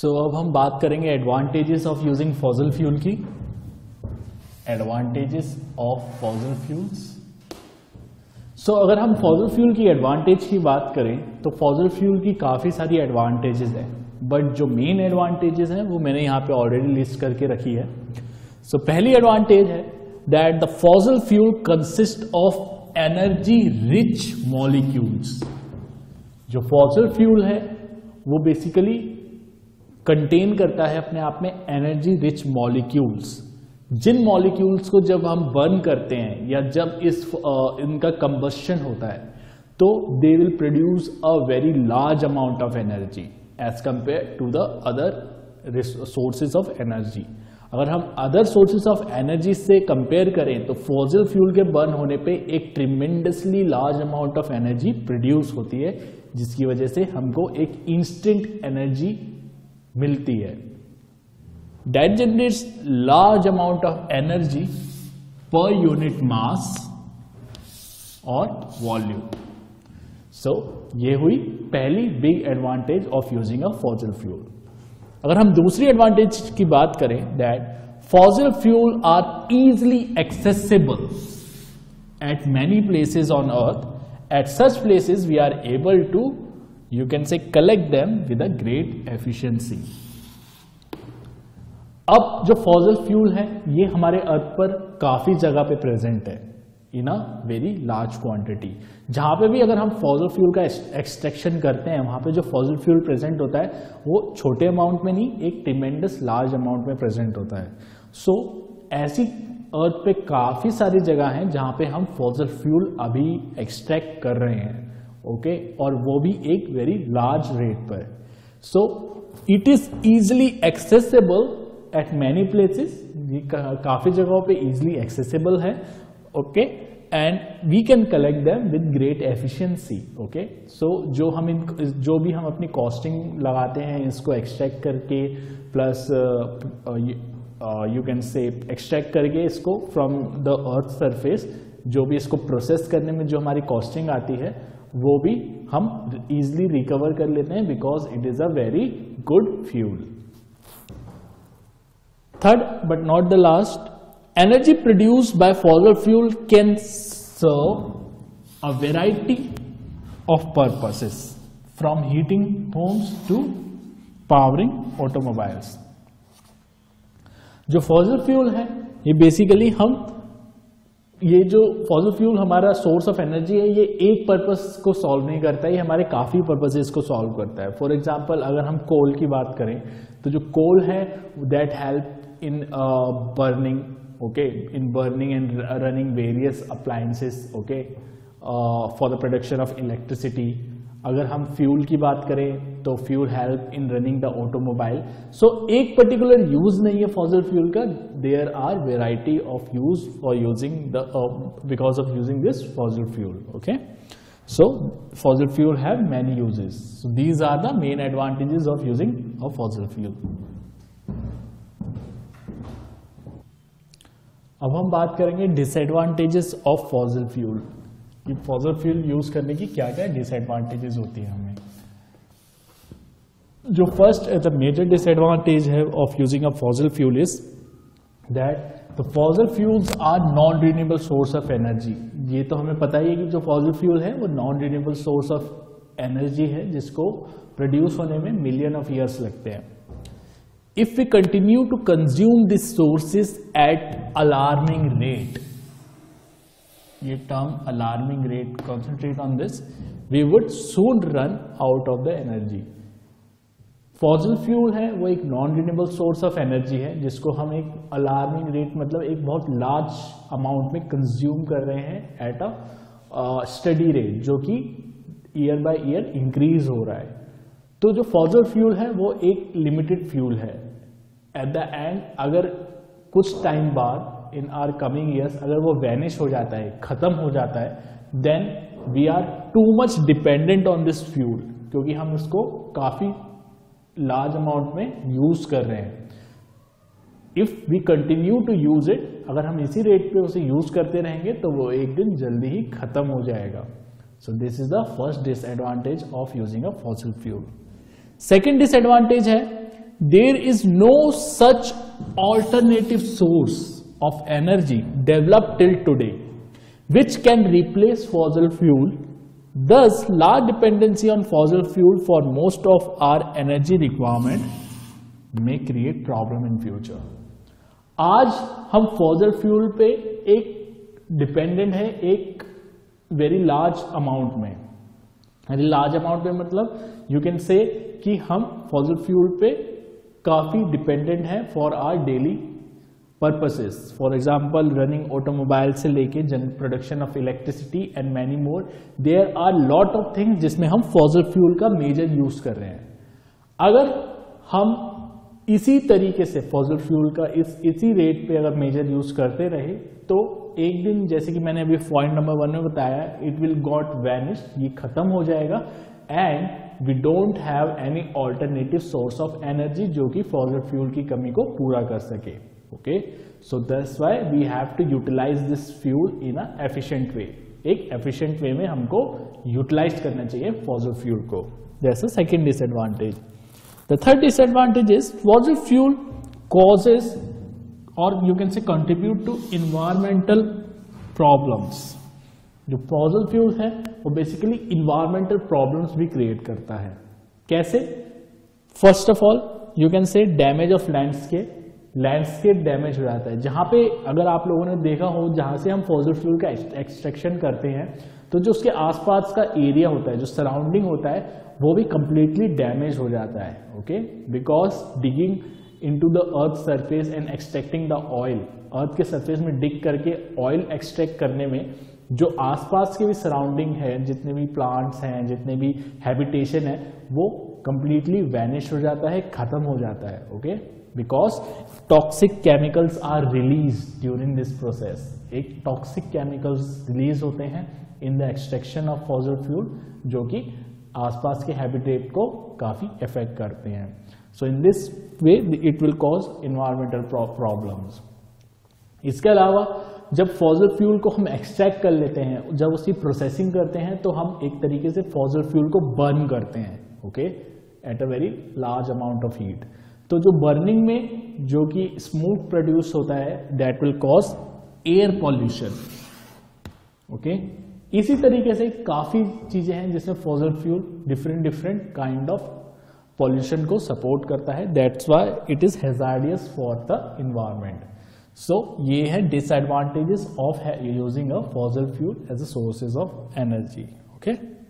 अब हम बात करेंगे advantages of using fossil fuel की। Advantages of fossil fuels. अगर हम फॉसिल फ्यूल की एडवांटेज की बात करें तो फॉसिल फ्यूल की काफ़ी सारी एडवांटेजेस हैं, बट जो मेन एडवांटेजेस हैं वो मैंने यहाँ पे ऑलरेडी लिस्ट करके रखी है। पहली एडवांटेज है that the fossil fuel consist of energy rich molecules. जो फॉसिल फ्यूल है वो बेसिकली कंटेन करता है अपने आप में एनर्जी रिच मॉलिक्यूल्स। जिन मॉलिक्यूल्स को जब हम बर्न करते हैं या जब इनका कंबस्शन होता है तो they will produce a very large amount of energy as compare to the other sources of energy. अगर हम अदर सोर्सेज ऑफ एनर्जी से कंपेयर करें तो फॉसिल फ्यूल के बर्न होने पे एक tremendously large amount of energy produce होती है, जिसकी वजह से हमको एक इंस्टेंट एनर्जी मिलती है। That generates large amount of energy per unit mass और volume. ये हुई पहली big advantage of using a fossil fuel. अगर हम दूसरी advantage की बात करें that fossil fuel are easily accessible at many places on earth. At such places we are able to, you can say, collect them with a great efficiency. अब जो fossil fuel है ये हमारे अर्थ पर काफी जगह पे प्रेजेंट है in a very large quantity. जहां पे भी अगर हम फॉसिल फ्यूल का एक्सट्रैक्शन करते हैं वहां पे जो फॉसिल फ्यूल प्रेजेंट होता है वो छोटे अमाउंट में नहीं, एक ट्रिमेंडस लार्ज अमाउंट में प्रेजेंट होता है। ऐसी अर्थ पे काफी सारी जगह हैं जहां पे हम फॉसिल फ्यूल अभी एक्सट्रैक्ट कर रहे हैं, ओके, और वो भी एक वेरी लार्ज रेट पर। It is easily accessible at many places. काफी जगहों पे इजिली एक्सेसिबल है, okay, and we can collect them with great efficiency, okay. जो भी हम अपनी कॉस्टिंग लगाते हैं इसको एक्सट्रैक्ट करके plus you can say extract करके इसको फ्रॉम द अर्थ सरफेस, जो भी इसको प्रोसेस करने में जो हमारी कॉस्टिंग आती है वो भी हम इजिली रिकवर कर लेते हैं because it is a very good fuel. Third, but not the last, energy produced by fossil fuel can serve a variety of purposes, from heating homes to powering automobiles. जो fossil fuel है ये basically ये जो fossil fuel हमारा source of energy है ये एक purpose को सॉल्व नहीं करता है, ये हमारे काफी पर्पसेस को सॉल्व करता है। फॉर एग्जांपल अगर हम कोल की बात करें तो जो कोल है that help in burning, okay, in burning and running various appliances, okay, for the production of electricity. अगर हम फ्यूल की बात करें तो fuel help in running the automobile. एक पर्टिकुलर यूज नहीं है फॉसिल फ्यूल का, there are variety of use for using the because of using this fossil fuel, okay. Fossil fuel have many uses, so these are the main advantages of using a fossil fuel. अब हम बात करेंगे disadvantages of fossil fuel. कि fossil fuel use करने की क्या क्या disadvantages होती है हमें। जो फर्स्ट द मेजर डिसएडवांटेज है of using a fossil fuel is that the fossil fuels are non renewable source of energy. ये तो हमें पता ही है कि जो फॉसिल फ्यूल है वो non renewable source of energy है जिसको प्रोड्यूस होने में मिलियन ऑफ ईयर्स लगते हैं। If we continue to consume these sources at alarming rate, ये term alarming rate, concentrate on this, we would soon run out of the energy. Fossil fuel है वो एक non renewable source of energy है जिसको हम एक alarming rate मतलब एक बहुत large amount में consume कर रहे हैं at a steady rate, जो कि year by year increase हो रहा है। तो जो फॉसिल फ्यूल है वो एक लिमिटेड फ्यूल है। एट द एंड अगर कुछ टाइम बाद इन आवर कमिंग ईयर्स अगर वो वैनिश हो जाता है, खत्म हो जाता है, then we are too much dependent on this fuel, क्योंकि हम उसको काफी लार्ज अमाउंट में यूज कर रहे हैं। If we continue to use it, अगर हम इसी रेट पे उसे यूज करते रहेंगे तो वो एक दिन जल्दी ही खत्म हो जाएगा। So this is the first disadvantage of using a fossil fuel. Second disadvantage है there is no such alternative source of energy developed till today which can replace fossil fuel. Thus, large dependency on fossil fuel for most of our energy requirement may create problem in future. आज हम fossil fuel पे एक dependent है एक very large amount में. Very large amount में मतलब you can से कि हम fossil fuel पे काफी डिपेंडेंट है for our daily purposes. For example running automobile से लेके production of electricity and many more. There are lot of things जिसमें हम फॉसिल फ्यूल का मेजर यूज कर रहे हैं. अगर हम इसी तरीके से फॉसिल फ्यूल का इसी रेट पे अगर मेजर यूज करते रहे तो एक दिन, जैसे कि मैंने अभी पॉइंट नंबर 1 में बताया, इट विल गॉट वैनिश, ये खत्म हो जाएगा and we don't have any alternative source of energy जो कि फॉसिल फ्यूल की कमी को पूरा कर सके. Okay, so that's why we have to utilize this fuel in a efficient way. एक efficient way में हमको utilize करना चाहिए fossil fuel को. That's the second disadvantage. The third disadvantage is fossil fuel causes or you can say contribute to environmental problems. जो fossil fuel है वो basically environmental problems भी create करता है. कैसे? First of all, you can say damage of landscape. Landscape damage हो जाता है. जहां पे अगर आप लोगों ने देखा हो, जहां से हम फॉसिल फ्यूल का एक्सट्रैक्शन करते हैं तो जो उसके आसपास का एरिया होता है, जो सराउंडिंग होता है, वो भी कंप्लीटली डैमेज हो जाता है. Okay, because digging into the earth surface and extracting the oil, earth के सरफेस में डिग करके ऑयल एक्सट्रैक्ट करने में जो आसपास के भी सराउंडिंग है, जितने भी प्लांट्स हैं, जितने भी हैबिटेशन है, वो कंप्लीटली वैनिश हो जाता है, खत्म हो जाता है. Okay, because toxic chemicals are release during this process. एक टॉक्सिक केमिकल्स रिलीज होते हैं in the extraction of fossil fuel जो कि आसपास के हैबिटेट को काफी इफेक्ट करते हैं. So in this way it will cause environmental problems. इसके अलावा जब फॉसिल फ्यूल को हम एक्सट्रैक्ट कर लेते हैं, जब उसकी प्रोसेसिंग करते हैं तो हम एक तरीके से फॉसिल फ्यूल को बर्न करते हैं. Okay, at a very large amount of heat. तो जो बर्निंग में जो कि स्मोक प्रोड्यूस होता है, that will cause air pollution. Okay, इसी तरीके से काफी चीजें हैं जिसमें fossil fuel different kind of pollution को सपोर्ट करता है. That's why it is hazardous for the environment. So ये है disadvantages of using a fossil fuel as a sources of energy. Okay.